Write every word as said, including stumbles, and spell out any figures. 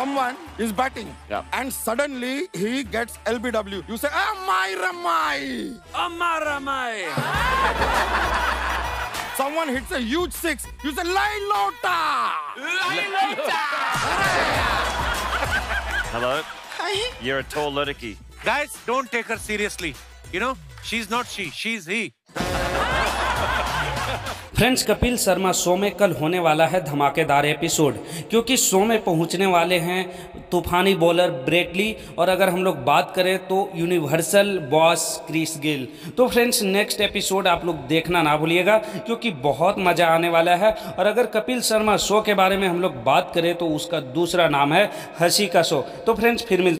someone is batting Yeah. and suddenly he gets L B W. You say, Amai Ramai. Amaramai. Someone hits a huge six. You say, Lai Lota. Hello? You're a tall lurky. Guys, don't take her seriously. You know, she's not she, she's he. Friends, Kapil Sharma show में कल होने वाला है धमाकेदार episode, क्योंकि show में पहुंचने वाले हैं तूफानी बॉलर ब्रेटली और अगर हम लोग बात करें तो यूनिवर्सल बॉस क्रिस गेल। तो फ्रेंड्स, नेक्स्ट एपिसोड आप लोग देखना ना भूलिएगा क्योंकि बहुत मज़ा आने वाला है। और अगर कपिल शर्मा शो के बारे में हम लोग बात करें तो उसका दूसरा नाम है हंसी का शो। तो फ्रेंड्स, फिर मिलते